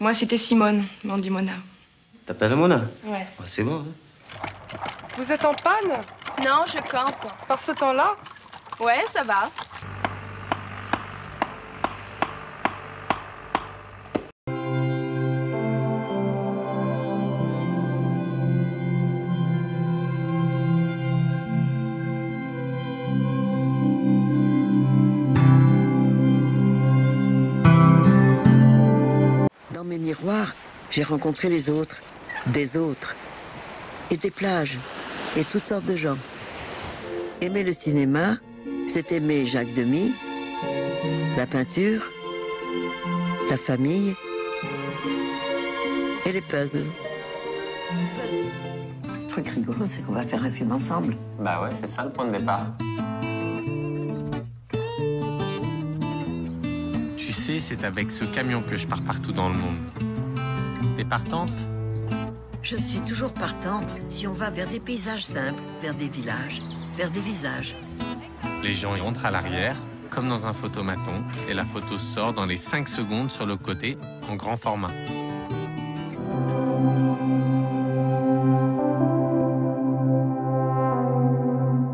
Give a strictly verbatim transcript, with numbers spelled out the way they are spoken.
Moi, c'était Simone, mais on dit Mona. T'appelles Mona? Ouais. Ah, c'est bon, hein. Vous êtes en panne? Non, je campe. Par ce temps-là? Ouais, ça va. Dans mes miroirs, j'ai rencontré les autres, des autres, et des plages, et toutes sortes de gens. Aimer le cinéma, c'est aimer Jacques Demy, la peinture, la famille et les puzzles. Le truc rigolo, c'est qu'on va faire un film ensemble. Bah ouais, c'est ça le point de départ. Tu sais, c'est avec ce camion que je pars partout dans le monde. T'es partante? Je suis toujours partante si on va vers des paysages simples, vers des villages, vers des visages. Les gens y rentrent à l'arrière, comme dans un photomaton, et la photo sort dans les cinq secondes sur le côté, en grand format.